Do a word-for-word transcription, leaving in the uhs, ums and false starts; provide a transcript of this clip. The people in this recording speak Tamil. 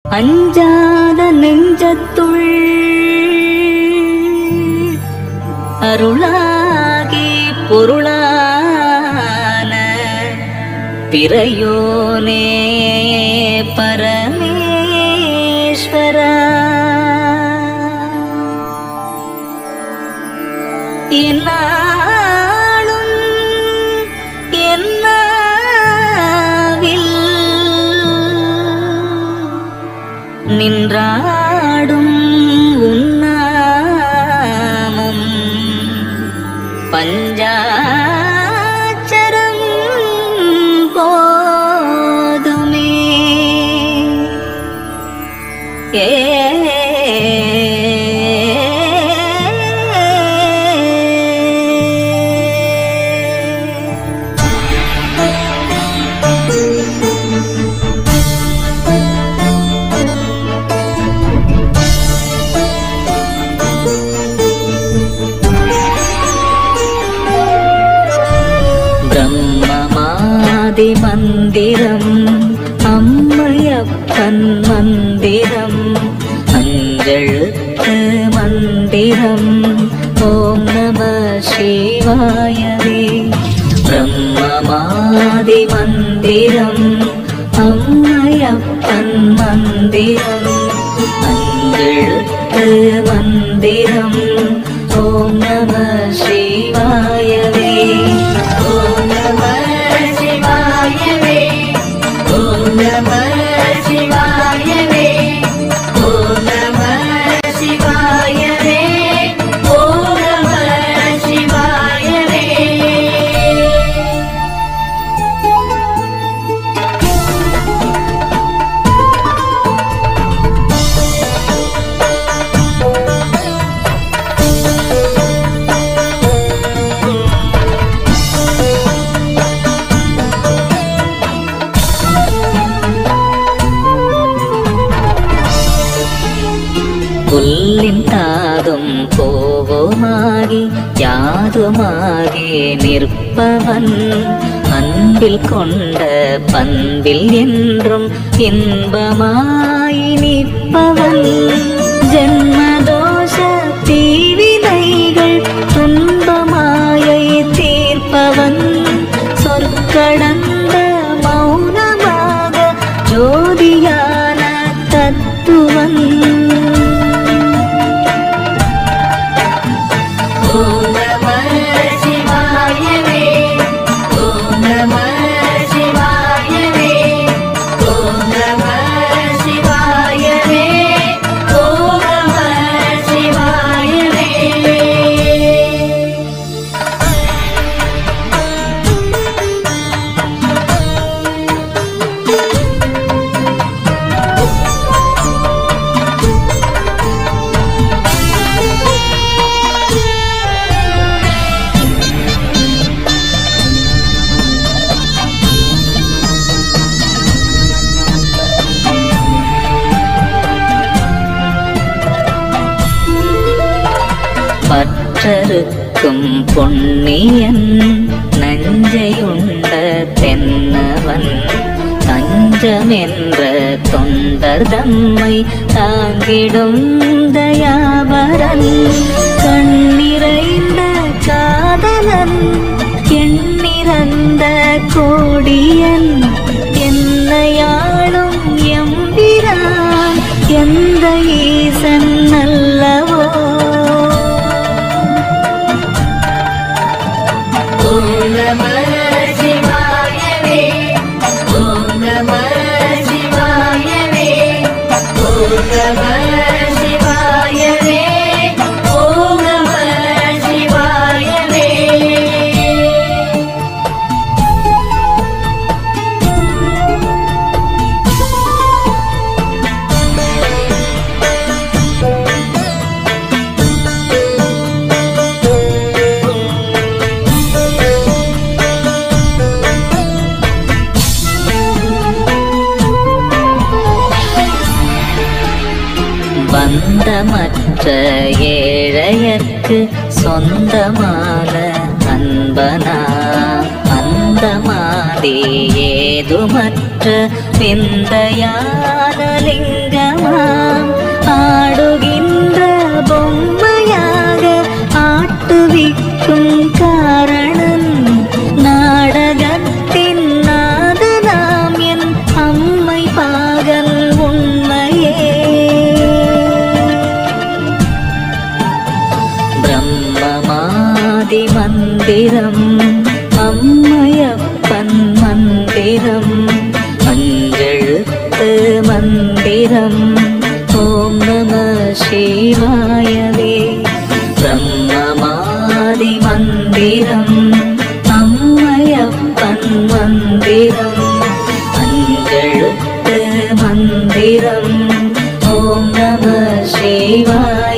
அஞ்சாத நெஞ்சத்துள் அருளாகி பொருளான பிறையோனே பரமேஸ்வரா, என்னாலும் என்னாவில் நின்றாடும் உன்னாமம் பஞ்சாட்சரம் போதுமே. ஏ மந்திரம் அம்மையப்பன் மந்திரம் அஞ்செழுத்து மந்திரம் ஓம் நம சிவாயவே. பிரம்மமாதி மந்திரம் அம்மையப்பன் மந்திரம் அஞ்செழுத்து மந்திரம் ஓம் நம சிவாயவே. ஓம் நம சிவாயவே, ஓம் நம சிவாயவே, ஓம் நம சிவாயவே, ஓம் நம சிவாயவே. புல்லின் தாதும் போவோமாகி யாதுமாகி நிற்பவன் அன்பில் கொண்ட பண்பில் என்றும் இன்பமாய் நிற்பவன். ஜென்மதோஷ தீவினைகள் துன்பமாயை தீர்ப்பவன். சொற்கடந்த மௌனமாக ஜோதியான தத்துவன். ஓம் நம சிவாயவே, ஓம் நம சிவாயவே, ஓம் நம சிவாயவே, ஓம் நம சிவாயவே. பற்றறுக்கும் பொன்னியன் நஞ்சையுண்ட தென்னவன். தஞ்சமென்ற தொண்டர் தம்மை தாங்கிடும் தயாபரன். கண்ணிறைந்த காதலன் எண்ணிறந்த கோடியன். என்னையாளும் எம்பிரான் எந்த ஈசன் அல்லவோ. ஓம் நம சிவாயவே, ஓம் நம சிவாயவே, ஓம் நம சிவாயவே, ஓம் நம சிவாயவே. பந்தமற்ற ஏழையர்க்கு சொந்தமான அன்பனா. அந்தமாதி ஏதுமற்ற விந்தையான லிங்க மந்திரம் அம்மையப்பன் மந்திரம் அஞ்செழுத்து மந்திரம் ஓம் நம சிவாயவே பிரம்மமாதி மந்திரம் அம்மையப்பன் மந்திரம் அஞ்செழுத்து மந்திரம் ஓம் நம சிவாய